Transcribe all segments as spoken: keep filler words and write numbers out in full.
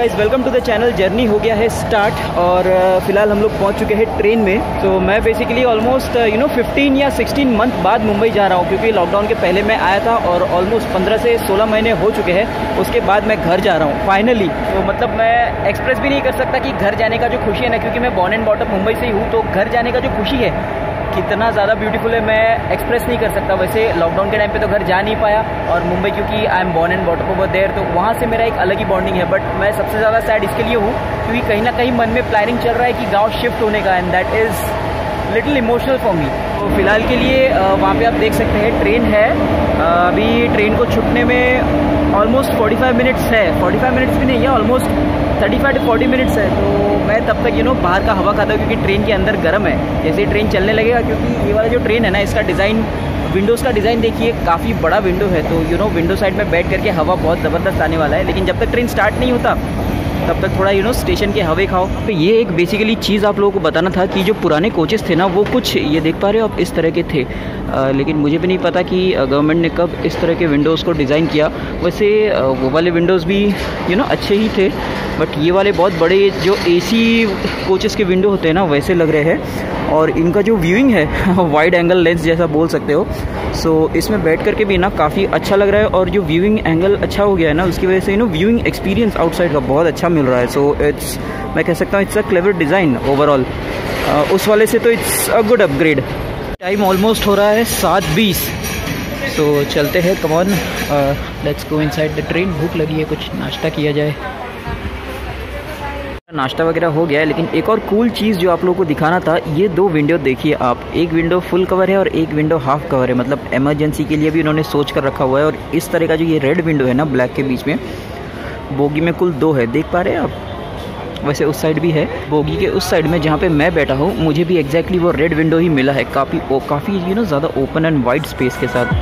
Guys, welcome to the channel. Journey हो गया है स्टार्ट और फिलहाल हम लोग पहुंच चुके हैं ट्रेन में। तो मैं basically almost you know fifteen या सिक्सटीन मंथ बाद मुंबई जा रहा हूं, क्योंकि लॉकडाउन के पहले मैं आया था और ऑलमोस्ट पंद्रह से सोलह महीने हो चुके हैं। उसके बाद मैं घर जा रहा हूँ फाइनली। तो मतलब मैं एक्सप्रेस भी नहीं कर सकता कि घर जाने का जो खुशी है ना, क्योंकि मैं बॉर्न एंड बॉटअप मुंबई से ही हूँ। तो घर जाने का जो खुशी है कितना ज़्यादा ब्यूटीफुल है, मैं एक्सप्रेस नहीं कर सकता। वैसे लॉकडाउन के टाइम पे तो घर जा नहीं पाया, और मुंबई क्योंकि आई एम बॉर्न एंड बॉटअप ओवर देयर, तो वहाँ से मेरा एक अलग ही बॉन्डिंग है। बट मैं सबसे ज़्यादा सैड इसके लिए हूँ क्योंकि कहीं ना कहीं मन में प्लानिंग चल रहा है कि गाँव शिफ्ट होने का, and that is little emotional for me. तो फिलहाल के लिए वहाँ पे आप देख सकते हैं ट्रेन है। अभी ट्रेन को छूटने में ऑलमोस्ट फोर्टी फाइव मिनट्स है, फोर्टी फाइव मिनट्स भी नहीं है, almost thirty five to forty minutes है। तो मैं तब तक यू नो बाहर का हवा खाता हूँ, क्योंकि ट्रेन के अंदर गर्म है। जैसे ही ट्रेन चलने लगेगा, क्योंकि ये वाला जो ट्रेन है ना, इसका डिज़ाइन, विंडोज़ का डिज़ाइन देखिए, काफ़ी बड़ा विंडो है। तो यू नो विंडो साइड में बैठ करके हवा बहुत ज़बरदस्त आने वाला है। लेकिन जब तक ट्रेन स्टार्ट नहीं होता तब तक थोड़ा यू नो स्टेशन के हवे खाओ। तो ये एक बेसिकली चीज़ आप लोगों को बताना था कि जो पुराने कोचेस थे ना, वो कुछ ये देख पा रहे हो आप, इस तरह के थे। आ, लेकिन मुझे भी नहीं पता कि गवर्नमेंट ने कब इस तरह के विंडोज़ को डिज़ाइन किया। वैसे वो वाले विंडोज़ भी यू नो अच्छे ही थे, बट ये वाले बहुत बड़े जो एसी कोचेस के विंडो होते हैं ना, वैसे लग रहे हैं। और इनका जो व्यूइंग है वाइड एंगल लेंस जैसा बोल सकते हो। सो so, इसमें बैठ करके भी ना काफ़ी अच्छा लग रहा है, और जो व्यूइंग एंगल अच्छा हो गया है ना, उसकी वजह से you know viewing experience outside का बहुत अच्छा मिल रहा है। सो so, इट्स मैं कह सकता हूँ it's a clever design overall. उस वाले से तो it's a good upgrade. Time almost हो रहा है सात बीस। तो चलते हैं, come on, let's go inside the train. भूख लगी है, कुछ नाश्ता किया जाए। नाश्ता वगैरह हो गया है, लेकिन एक और कूल चीज़ जो आप लोगों को दिखाना था, ये दो विंडो देखिए आप। एक विंडो फुल कवर है और एक विंडो हाफ कवर है, मतलब इमरजेंसी के लिए भी उन्होंने सोच कर रखा हुआ है। और इस तरह का जो ये रेड विंडो है ना, ब्लैक के बीच में, बोगी में कुल दो है, देख पा रहे हैं आप। वैसे उस साइड भी है, बोगी के उस साइड में जहाँ पे मैं बैठा हूँ, मुझे भी एग्जैक्टली वो रेड विंडो ही मिला है, काफ़ी काफ़ी यू नो ज़्यादा ओपन एंड वाइड स्पेस के साथ।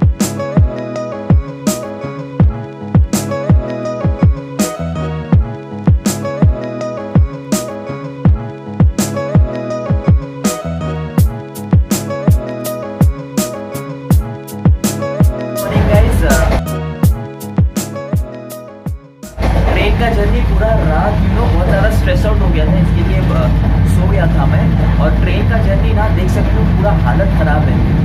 ट्रेन का जर्नी पूरा रात यू नो बहुत ज़्यादा स्ट्रेस आउट हो गया था, इसके लिए सो गया था मैं। और ट्रेन का जर्नी ना देख सकते हो, पूरा हालत ख़राब है।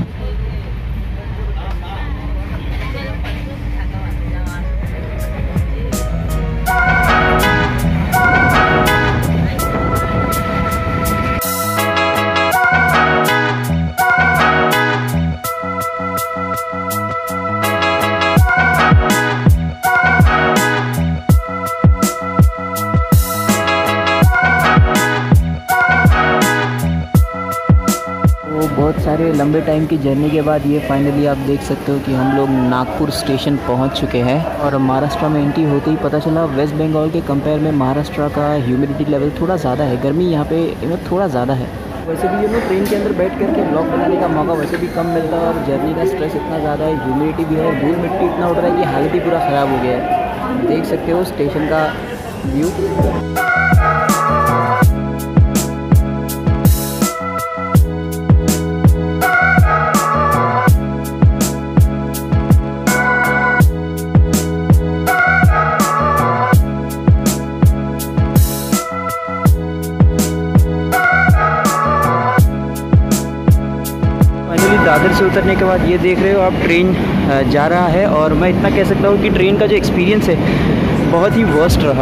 बहुत सारे लंबे टाइम की जर्नी के बाद ये फाइनली आप देख सकते हो कि हम लोग नागपुर स्टेशन पहुंच चुके हैं। और महाराष्ट्र में एंट्री होते ही पता चला, वेस्ट बंगाल के कंपेयर में महाराष्ट्र का ह्यूमिडिटी लेवल थोड़ा ज़्यादा है, गर्मी यहाँ पे यू नो थोड़ा ज़्यादा है। वैसे भी यू नो ट्रेन के अंदर बैठ करके ब्लॉग बनाने का मौका वैसे भी कम मिलता है, और जर्नी का स्ट्रेस इतना ज़्यादा है, ह्यूमिडिटी भी है, धूल मिट्टी इतना उड़ रहा है कि हालत ही पूरा ख़राब हो गया है। देख सकते हो स्टेशन का व्यू। दादर से उतरने के बाद ये देख रहे हो आप, ट्रेन जा रहा है। और मैं इतना कह सकता हूँ कि ट्रेन का जो एक्सपीरियंस है बहुत ही वर्स्ट रहा।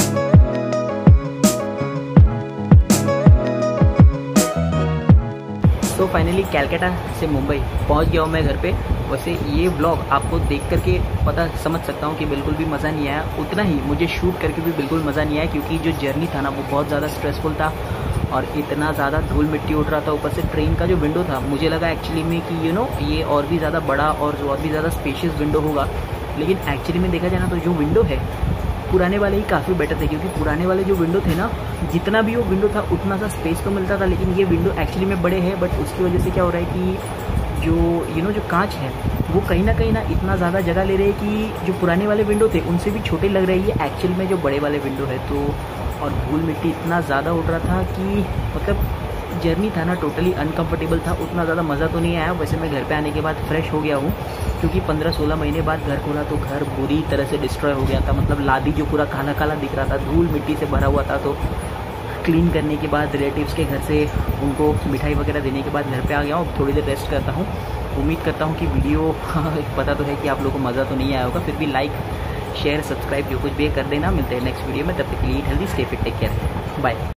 तो फाइनली कोलकाता से मुंबई पहुँच गया हूँ मैं घर पे। वैसे ये व्लॉग आपको देख करके पता समझ सकता हूँ कि बिल्कुल भी मज़ा नहीं आया, उतना ही मुझे शूट करके भी बिल्कुल मज़ा नहीं आया, क्योंकि जो जर्नी था ना वो बहुत ज़्यादा स्ट्रेसफुल था, और इतना ज़्यादा धूल मिट्टी उड़ रहा था। ऊपर से ट्रेन का जो विंडो था, मुझे लगा एक्चुअली में कि यू नो ये और भी ज़्यादा बड़ा और और भी ज़्यादा स्पेशियस विंडो होगा, लेकिन एक्चुअली में देखा जाए ना तो जो विंडो है पुराने वाले ही काफ़ी बेटर थे। क्योंकि पुराने वाले जो विंडो थे ना, जितना भी वो विंडो था उतना सा स्पेस तो मिलता था, लेकिन ये विंडो एक्चुअली में बड़े हैं। बट उसकी वजह से क्या हो रहा है कि जो यू नो जो कांच है वो कहीं ना कहीं ना इतना ज़्यादा जगह ले रहे हैं कि जो पुराने वाले विंडो थे उनसे भी छोटे लग रहे हैं एक्चुअल में जो बड़े वाले विंडो है। तो और धूल मिट्टी इतना ज़्यादा उड़ रहा था कि मतलब जर्नी था ना टोटली अनकंफर्टेबल था, उतना ज़्यादा मज़ा तो नहीं आया। वैसे मैं घर पे आने के बाद फ्रेश हो गया हूँ, क्योंकि पंद्रह सोलह महीने बाद घर खोला तो घर बुरी तरह से डिस्ट्रॉय हो गया था। मतलब लादी जो पूरा काला काला दिख रहा था, धूल मिट्टी से भरा हुआ था, तो क्लीन करने के बाद रिलेटिव्स के घर से उनको मिठाई वगैरह देने के बाद घर पे आ गया हूँ। थोड़ी देर रेस्ट करता हूँ। उम्मीद करता हूँ कि वीडियो पता तो है कि आप लोगों को मज़ा तो नहीं आया होगा, फिर भी लाइक शेयर सब्सक्राइब जो कुछ भी कर देना। मिलते हैं नेक्स्ट वीडियो में, तब तक के लिए healthy stay fit, take care, bye.